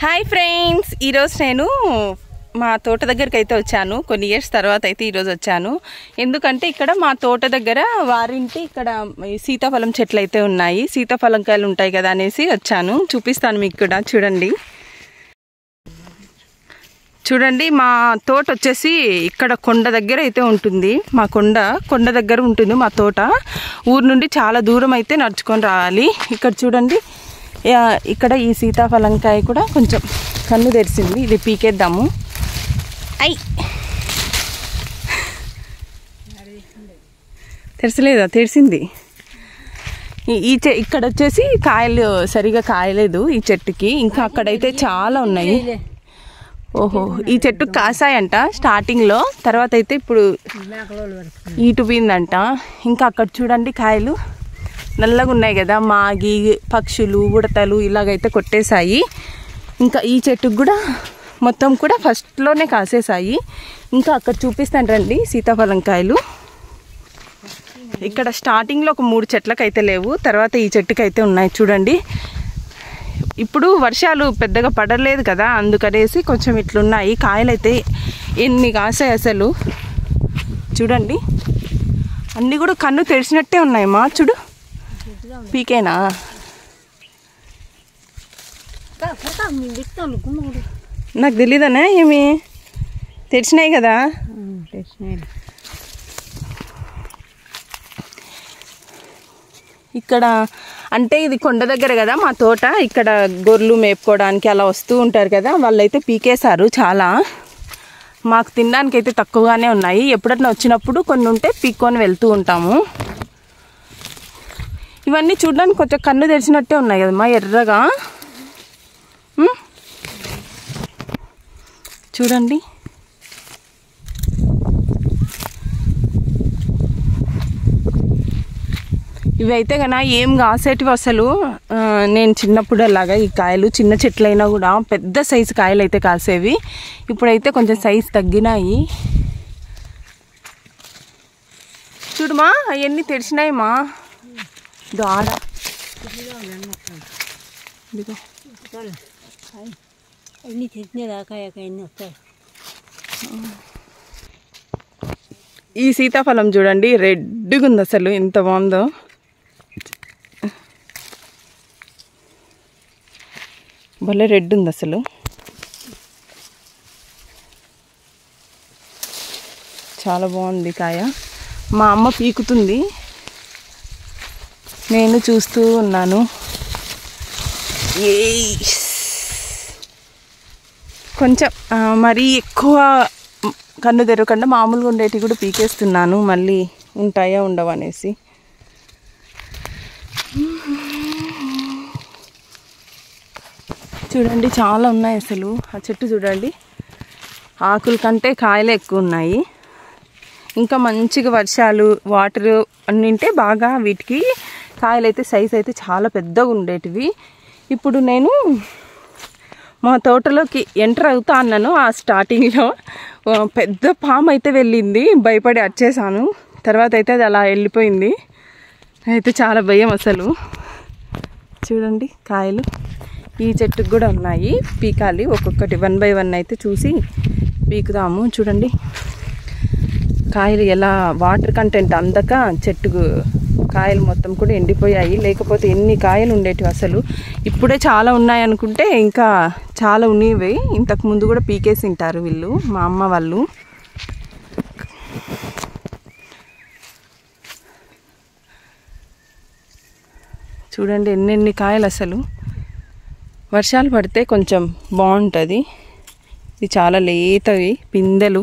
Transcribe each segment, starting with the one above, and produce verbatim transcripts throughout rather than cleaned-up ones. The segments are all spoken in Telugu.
హాయ్ ఫ్రెండ్స్, ఈరోజు నేను మా తోట దగ్గరికి అయితే వచ్చాను. కొన్ని ఇయర్స్ తర్వాత అయితే ఈరోజు వచ్చాను. ఎందుకంటే ఇక్కడ మా తోట దగ్గర వారింటి ఇక్కడ సీతాఫలం చెట్లు అయితే ఉన్నాయి. సీతాఫలం కాయలు ఉంటాయి కదా అనేసి వచ్చాను. చూపిస్తాను మీకు కూడా. చూడండి చూడండి మా తోట వచ్చేసి ఇక్కడ కొండ దగ్గర అయితే ఉంటుంది. మా కొండ కొండ దగ్గర ఉంటుంది మా తోట. ఊరు నుండి చాలా దూరం అయితే నడుచుకొని రావాలి. ఇక్కడ చూడండి, ఇక్కడ ఈ సీతాఫలంకాయ కూడా కొంచెం కన్ను తెరిచింది. ఇది పీకేద్దాము. ఐ తెరచలేదా? తెరిచింది. ఈ చె ఇక్కడ వచ్చేసి కాయలు సరిగా కాయలేదు ఈ చెట్టుకి. ఇంకా అక్కడైతే చాలా ఉన్నాయి. ఓహో, ఈ చెట్టు కాసాయంట స్టార్టింగ్లో, తర్వాత అయితే ఇప్పుడు ఈటు పోయిందంట. ఇంకా అక్కడ చూడండి కాయలు నల్లగా ఉన్నాయి కదా, మాగి పక్షులు ఉడతలు ఇలాగైతే కొట్టేశాయి. ఇంకా ఈ చెట్టుకు కూడా మొత్తం కూడా ఫస్ట్లోనే కాసేసాయి. ఇంకా అక్కడ చూపిస్తాను రండి సీతాఫలం కాయలు. ఇక్కడ స్టార్టింగ్లో ఒక మూడు చెట్లకు అయితే లేవు, తర్వాత ఈ చెట్టుకు అయితే ఉన్నాయి. చూడండి, ఇప్పుడు వర్షాలు పెద్దగా పడలేదు కదా, అందుకనేసి కొంచెం ఇట్లున్నాయి. కాయలు అయితే ఎన్ని కాసాయి అసలు. చూడండి, అన్నీ కూడా కన్ను తెరిచినట్టే ఉన్నాయి. మా చూడు, పీకేనా? నాకు తెలీదనా ఏమి తెరిచినాయి కదా. ఇక్కడ అంటే ఇది కొండ దగ్గర కదా మా తోట. ఇక్కడ గొర్రెలు మేపుకోవడానికి అలా వస్తూ ఉంటారు కదా, వాళ్ళైతే పీకేశారు చాలా. మాకు తినడానికి అయితే తక్కువగానే ఉన్నాయి. ఎప్పుడన్నా వచ్చినప్పుడు కొన్ని ఉంటే పీక్కొని వెళ్తూ ఉంటాము. ఇవన్నీ చూడడానికి కొంచెం కన్ను తెరిచినట్టే ఉన్నాయి కదమ్మా, ఎర్రగా. చూడండి, ఇవి అయితే కన్నా ఏం కాసేటివి అసలు. నేను చిన్నప్పుడు అలాగా ఈ కాయలు చిన్న చెట్లైనా కూడా పెద్ద సైజు కాయలు అయితే కాసేవి. ఇప్పుడైతే కొంచెం సైజు తగ్గినాయి. చూడుమా, అవన్నీ తెరిచినాయి మా ఆడ. ఈ సీతాఫలం చూడండి, రెడ్గా ఉంది అసలు, ఎంత బాగుందో. భలే రెడ్ ఉంది అసలు. చాలా బాగుంది కాయ. మా అమ్మ పీకుతుంది, నేను చూస్తూ ఉన్నాను. కొంచెం మరీ ఎక్కువ కన్ను తెరవకుండా మామూలుగా ఉండేటివి కూడా పీకేస్తున్నాను, మళ్ళీ ఉంటాయా ఉండవు అనేసి. చూడండి, చాలా ఉన్నాయి అసలు. ఆ చెట్టు చూడండి, ఆకుల కంటే కాయలే ఎక్కువ ఉన్నాయి. ఇంకా మంచిగా వర్షాలు వాటర్ అన్నింటే బాగా వీటికి కాయలు అయితే సైజ్ అయితే చాలా పెద్దగా ఉండేటివి. ఇప్పుడు నేను మా తోటలోకి ఎంటర్ అవుతా అన్నాను. ఆ స్టార్టింగ్లో పెద్ద పాము అయితే వెళ్ళింది, భయపడి వచ్చేసాను. తర్వాత అయితే అది అలా వెళ్ళిపోయింది. అయితే చాలా భయం అసలు. చూడండి కాయలు ఈ చెట్టుకు కూడా ఉన్నాయి, పీకాలి. ఒక్కొక్కటి వన్ బై వన్ అయితే చూసి పీకుదాము. చూడండి కాయలు ఎలా వాటర్ కంటెంట్ అందక చెట్టుకు కాయలు మొత్తం కూడా ఎండిపోయాయి. లేకపోతే ఎన్ని కాయలు ఉండేటివి అసలు. ఇప్పుడే చాలా ఉన్నాయి అనుకుంటే ఇంకా చాలా ఉన్నవి. ఇంతకు ముందు కూడా పీకేసి ఉంటారు వీళ్ళు, మా అమ్మ వాళ్ళు. చూడండి ఎన్నెన్ని కాయలు అసలు. వర్షాలు పడితే కొంచెం బాగుంటుంది. ఇది చాలా లేతవి పిందెలు.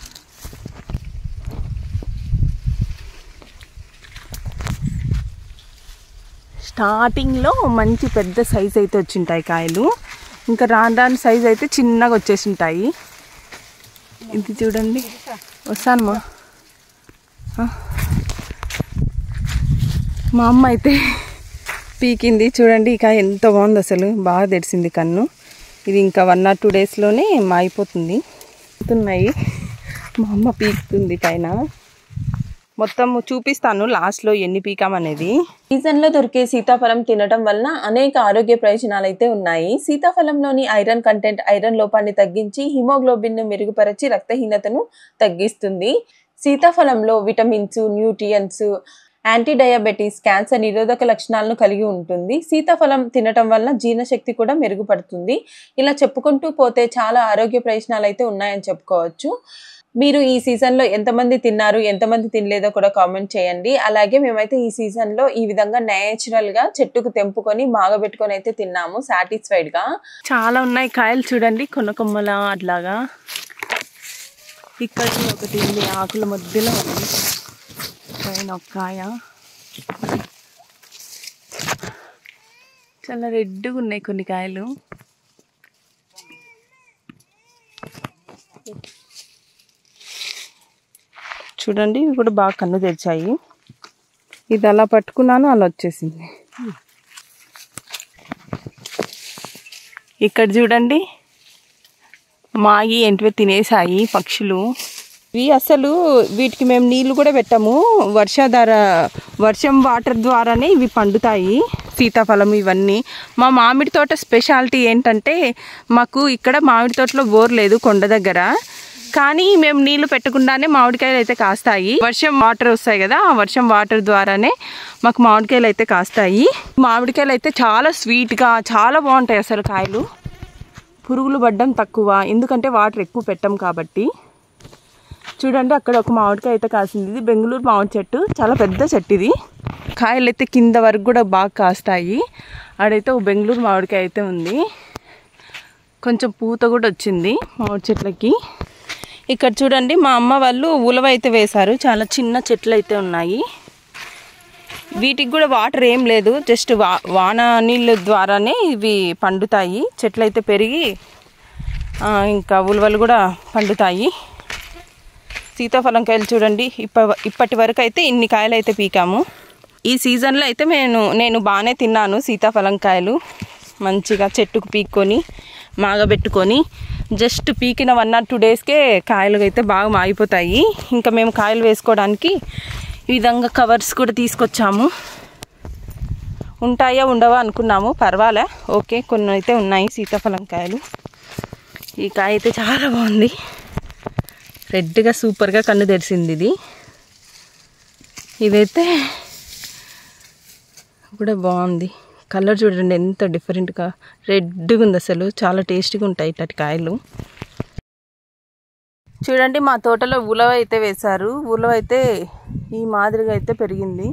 స్టార్టింగ్లో మంచి పెద్ద సైజ్ అయితే వచ్చింటాయి కాయలు. ఇంకా రాను రాను సైజ్ అయితే చిన్నగా వచ్చేసి ఉంటాయి. ఇది చూడండి, వస్తానమ్మా. మా అమ్మ అయితే పీకింది. చూడండి ఈ కాయ ఎంత బాగుంది అసలు, బాగా తెరిచింది కన్ను. ఇది ఇంకా వన్ ఆర్ టూ డేస్లోనే మాయిపోతుంది. ఉన్నాయి, మా అమ్మ పీకుతుంది పైన. మొత్తం చూపిస్తాను లాస్ట్లో ఎన్ని పీకాం అనేది. సీజన్లో దొరికే సీతాఫలం తినడం వలన అనేక ఆరోగ్య ప్రయోజనాలు అయితే ఉన్నాయి. సీతాఫలంలోని ఐరన్ కంటెంట్ ఐరన్ లోపాన్ని తగ్గించి హిమోగ్లోబిన్ను మెరుగుపరిచి రక్తహీనతను తగ్గిస్తుంది. సీతాఫలంలో vitamins, nutrients, anti diabetes, cancer నిరోధక లక్షణాలను కలిగి ఉంటుంది. సీతాఫలం తినటం వల్ల జీర్ణశక్తి కూడా మెరుగుపడుతుంది. ఇలా చెప్పుకుంటూ పోతే చాలా ఆరోగ్య ప్రయోజనాలు అయితే ఉన్నాయని చెప్పుకోవచ్చు. మీరు ఈ సీజన్లో ఎంతమంది తిన్నారు, ఎంతమంది తినలేదో కూడా కామెంట్ చేయండి. అలాగే మేమైతే ఈ సీజన్లో ఈ విధంగా నేచురల్గా చెట్టుకు తెంపుకొని మాగబెట్టుకొని అయితే తిన్నాము సాటిస్ఫైడ్గా. చాలా ఉన్నాయి కాయలు చూడండి, కొన్న కొమ్మల అట్లాగా. ఇక్కడ ఒకటి ఉంది ఆకుల మధ్యలో ఉంది పైన ఒక కాయ. చాలా రెడ్గా ఉన్నాయి కొన్ని కాయలు. చూడండి ఇవి కూడా బాగా కన్ను తెరిచాయి. ఇది అలా పట్టుకున్నాను అలా వచ్చేసింది. ఇక్కడ చూడండి మాగి ఏంటివో తినేసాయి పక్షులు. ఇవి అసలు వీటికి మేము నీళ్ళు కూడా పెట్టాము, వర్షాధార వర్షం వాటర్ ద్వారానే ఇవి పండుతాయి సీతాఫలం ఇవన్నీ. మా మామిడి తోట స్పెషాలిటీ ఏంటంటే మాకు ఇక్కడ మామిడి తోటలో బోర్ లేదు కొండ దగ్గర, కానీ మేము నీళ్లు పెట్టకుండానే మామిడికాయలు అయితే కాస్తాయి. వర్షం వాటర్ వస్తాయి కదా, ఆ వర్షం వాటర్ ద్వారానే మాకు మామిడికాయలు అయితే కాస్తాయి. మామిడికాయలు అయితే చాలా స్వీట్గా చాలా బాగుంటాయి అసలు కాయలు. పురుగులు పడ్డం తక్కువ, ఎందుకంటే వాటర్ ఎక్కువ పెట్టాం కాబట్టి. చూడండి అక్కడ ఒక మామిడికాయ అయితే కాసింది. ఇది బెంగళూరు మామిడి చెట్టు, చాలా పెద్ద చెట్టు ఇది. కాయలు అయితే కింద వరకు కూడా బాగా కాస్తాయి. ఆడైతే ఒక బెంగళూరు మామిడికాయ అయితే ఉంది, కొంచెం పూత కూడా వచ్చింది మామిడి చెట్లకి. ఇక్కడ చూడండి మా అమ్మ వాళ్ళు ఉలవ అయితే వేశారు, చాలా చిన్న చెట్లు అయితే ఉన్నాయి. వీటికి కూడా వాటర్ ఏం లేదు, జస్ట్ వా వాన నీళ్ళ ద్వారానే ఇవి పండుతాయి. చెట్లు అయితే పెరిగి ఇంకా ఉలవలు కూడా పండుతాయి. సీతాఫలం కాయలు చూడండి, ఇప్ప ఇప్పటి వరకు అయితే ఇన్ని కాయలు అయితే పీకాము. ఈ సీజన్లో అయితే నేను నేను బాగానే తిన్నాను సీతాఫలం కాయలు. మంచిగా చెట్టుకు పీక్కొని మాగబెట్టుకొని జస్ట్ పీకిన వన్ ఆర్ టూ డేస్కే కాయలు అయితే బాగా మాగిపోతాయి. ఇంకా మేము కాయలు వేసుకోవడానికి ఈ విధంగా కవర్స్ కూడా తీసుకొచ్చాము. ఉంటాయా ఉండవా అనుకున్నాము, పర్వాలే ఓకే కొన్ని అయితే ఉన్నాయి సీతాఫలం కాయలు. ఈ కాయ అయితే చాలా బాగుంది, రెడ్గా సూపర్గా కన్ను తెరిసింది ఇది. ఇదైతే కూడా బాగుంది, కలర్ చూడండి ఎంత డిఫరెంట్గా రెడ్గా ఉంది అసలు. చాలా టేస్టీగా ఉంటాయి ఇట్లాంటి కాయలు. చూడండి మా తోటలో ఉలవ అయితే వేశారు. ఉలవ అయితే ఈ మాదిరిగా అయితే పెరిగింది.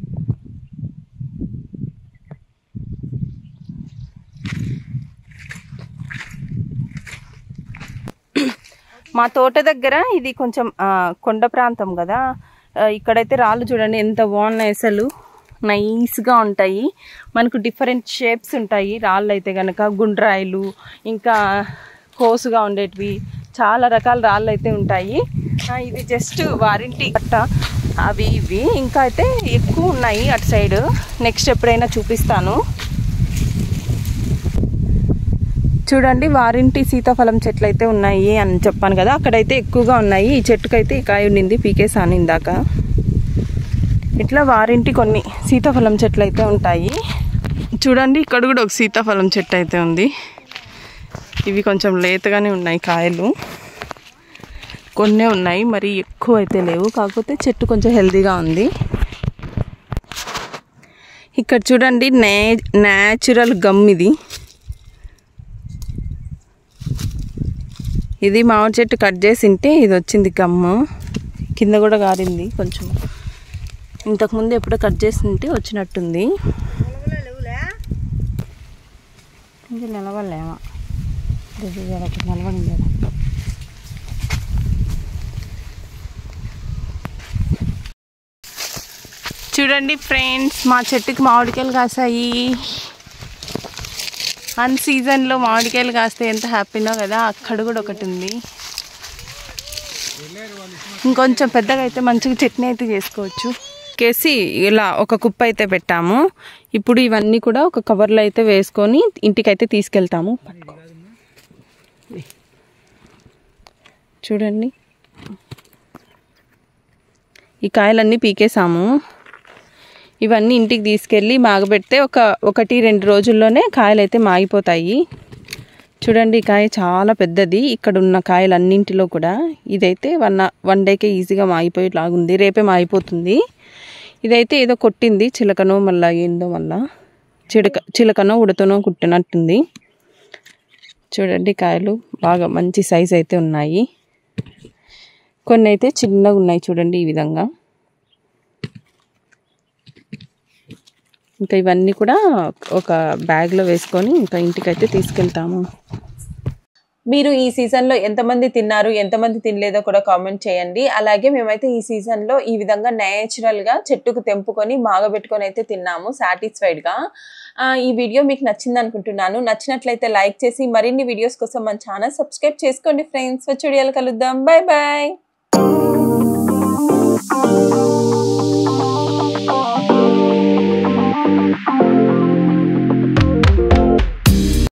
మా తోట దగ్గర ఇది కొంచెం కొండ ప్రాంతం కదా, ఇక్కడైతే రాళ్ళు చూడండి ఎంత బాగున్నాయి అసలు, నైస్గా ఉంటాయి. మనకు డిఫరెంట్ షేప్స్ ఉంటాయి రాళ్ళు అయితే కనుక, గుండ్రాయిలు ఇంకా కోసుగా ఉండేటివి చాలా రకాల రాళ్ళు అయితే ఉంటాయి. ఇది జస్ట్ వారింటి కట్ట అవి ఇవి ఇంకా అయితే ఎక్కువ ఉన్నాయి అటు సైడ్, నెక్స్ట్ ఎప్పుడైనా చూపిస్తాను. చూడండి వారింటి సీతాఫలం చెట్లు అయితే ఉన్నాయి అని చెప్పాను కదా, అక్కడైతే ఎక్కువగా ఉన్నాయి. ఈ చెట్టుకైతే ఈ కాయ ఉండింది, పీకేసాను ఇందాక. ఇట్లా వారింటి కొన్ని సీతాఫలం చెట్లు అయితే ఉంటాయి. చూడండి ఇక్కడ కూడా ఒక సీతాఫలం చెట్టు అయితే ఉంది. ఇవి కొంచెం లేతగానే ఉన్నాయి కాయలు, కొన్నే ఉన్నాయి, మరి ఎక్కువ అయితే లేవు. కాకపోతే చెట్టు కొంచెం హెల్తీగా ఉంది. ఇక్కడ చూడండి నే న్యాచురల్ గమ్ ఇది. ఇది మామిడి చెట్టు కట్ చేసింటే ఇది వచ్చింది గమ్ము, కింద కూడా గారింది కొంచెం. ఇంతకుముందు ఎప్పుడో కట్ చేసింటే వచ్చినట్టుంది. ఇంకా నిలవలేమా నిలబడింది. చూడండి ఫ్రెండ్స్ మా చెట్టుకి మామిడికాయలు కాసాయి. అన్ సీజన్లో మామిడికాయలు కాస్తే ఎంత హ్యాపీనో కదా. అక్కడ కూడా ఒకటి ఉంది, ఇంకొంచెం పెద్దగా అయితే మంచిగా చట్నీ అయితే చేసుకోవచ్చు. కేసి ఇలా ఒక కుప్ప అయితే పెట్టాము. ఇప్పుడు ఇవన్నీ కూడా ఒక కవర్లో అయితే వేసుకొని ఇంటికైతే తీసుకెళ్తాము. చూడండి ఈ కాయలన్నీ పీకేసాము. ఇవన్నీ ఇంటికి తీసుకెళ్ళి మాగబెడితే ఒక ఒకటి రెండు రోజుల్లోనే కాయలు అయితే మాగిపోతాయి. చూడండి ఈ కాయ చాలా పెద్దది. ఇక్కడ ఉన్న కాయలన్నింటిలో కూడా ఇదైతే వన్ వన్ డేకే ఈజీగా మాగిపోయేలాగుంది. రేపే మాగిపోతుంది. ఇదైతే ఏదో కొట్టింది చిలకనో మళ్ళీ ఏందో మళ్ళా చిలక చిలకనో ఉడతనో కుట్టినట్టుంది. చూడండి కాయలు బాగా మంచి సైజ్ అయితే ఉన్నాయి. కొన్ని అయితే చిన్నగా ఉన్నాయి చూడండి ఈ విధంగా. ఇంకా ఇవన్నీ కూడా ఒక బ్యాగ్లో వేసుకొని ఇంకా ఇంటికైతే తీసుకెళ్తాము. మీరు ఈ సీజన్లో ఎంతమంది తిన్నారు, ఎంతమంది తినలేదో కూడా కామెంట్ చేయండి. అలాగే మేమైతే ఈ సీజన్లో ఈ విధంగా న్యాచురల్గా చెట్టుకు తెంపుకొని మాగబెట్టుకొని అయితే తిన్నాము సాటిస్ఫైడ్గా. ఈ వీడియో మీకు నచ్చింది అనుకుంటున్నాను. నచ్చినట్లయితే లైక్ చేసి మరిన్ని వీడియోస్ కోసం మన ఛానల్ సబ్స్క్రైబ్ చేసుకోండి ఫ్రెండ్స్. వచ్చే వీడియోలో కలుద్దాం. Bye bye.